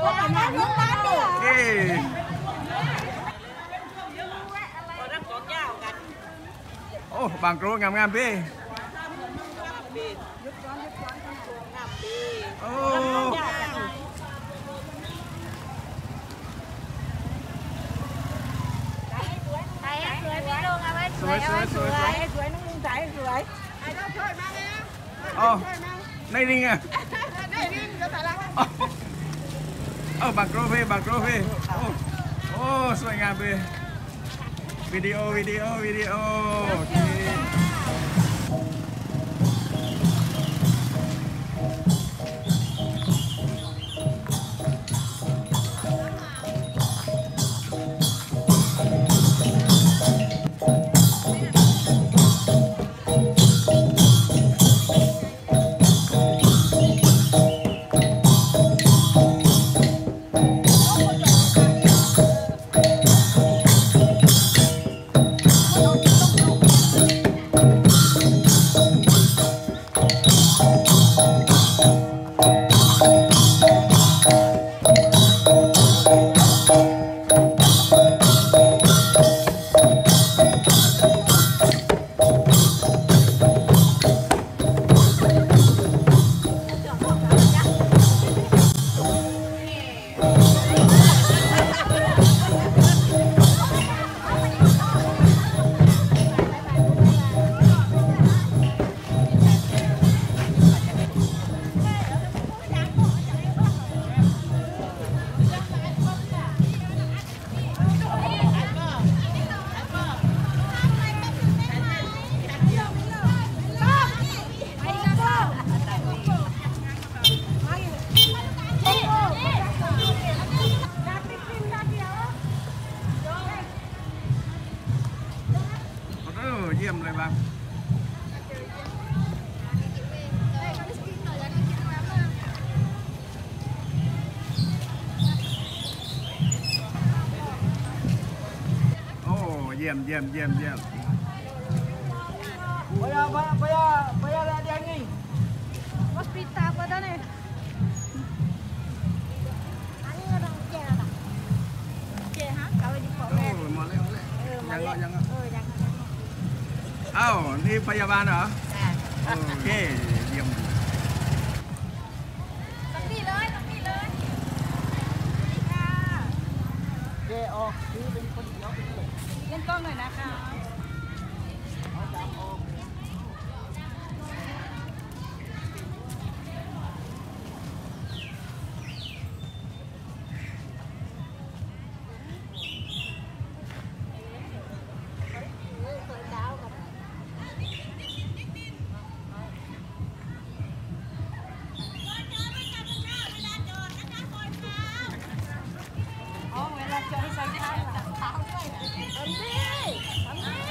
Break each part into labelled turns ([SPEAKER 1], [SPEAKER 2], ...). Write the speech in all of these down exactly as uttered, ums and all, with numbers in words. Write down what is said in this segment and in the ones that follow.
[SPEAKER 1] เอ้โอ้บางโกรงามงามพี่โอ้สวยสวยสวยสวยสวยน้องลุงถ่ายสวยไอ้น้องช่วยมาแล้วอ๋อในริงอ่ะในริงก็ถ่ายแล้วอ๋อบางโกรพี่บางโกรพี่โอ้โอ้สวยงามพี่วิดีโอวิดีโอวิดีโอโอเคเยี่ยมเลยบ้างโอ้เยี่ยมเยี่ยมเยี่ยมเยี่ยมไปอ่ะไปอ่ะไปอ่ะไปอ่ะada yang ni hospital apa dah ni ani orang Aceh lah Aceh ha kalau di Port Bend oh boleh boleh jangan jangan oh jangan อ้าวนี่พยาบาลเหรอโอเคเยี่ยมต้องนี่เลยต้องนี่เลยค่ะเจออกคือเป็นคนเดียวเล่นกล้องหน่อยนะคะเอาจับออกจอให้ใส่เท้าเท้าด้วยทำดิทำดิ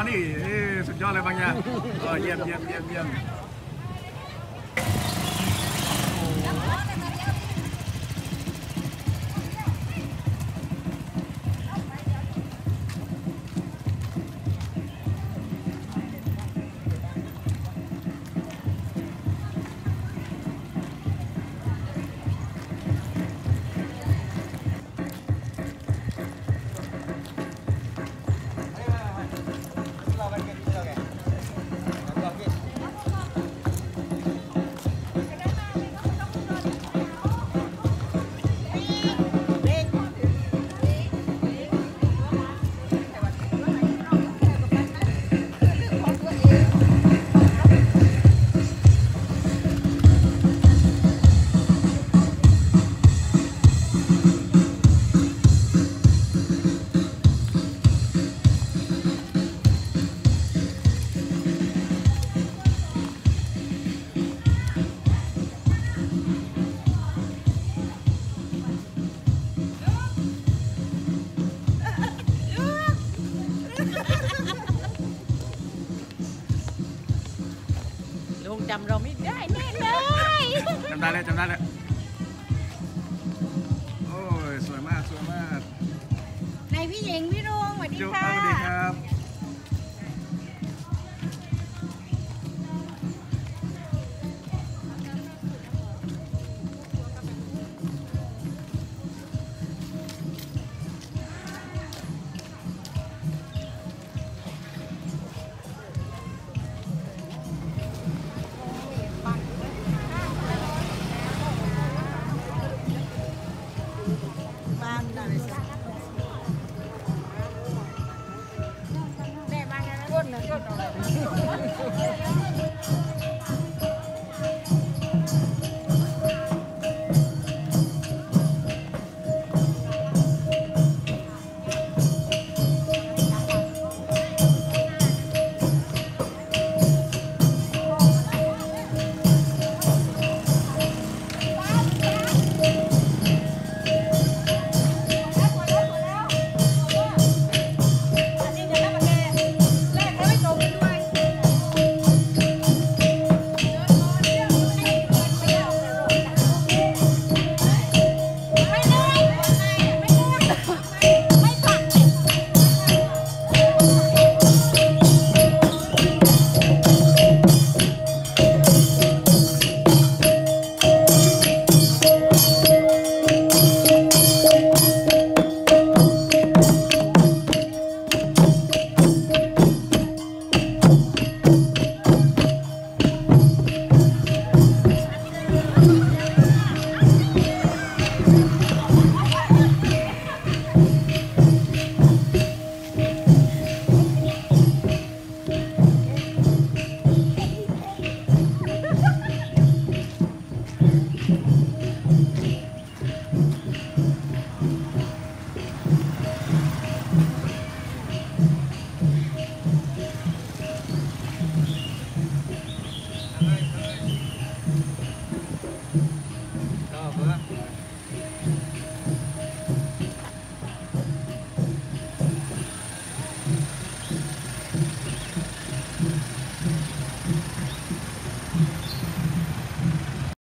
[SPEAKER 1] นี่สุดยอดเลยบางอย่างเออเยี่ยมเยี่ยมเยี่ยมเยี่ยม
[SPEAKER 2] ลุงจำเราไม่ได้แน่เลย
[SPEAKER 1] จำได้แล้วจำได้แล้วโอ้ยสวยมากสวยมาก
[SPEAKER 2] ในพี่หญิงพี่ลุงสวัสดี
[SPEAKER 1] จุ๊บ
[SPEAKER 2] ค่ะ
[SPEAKER 1] สวัสดีครับ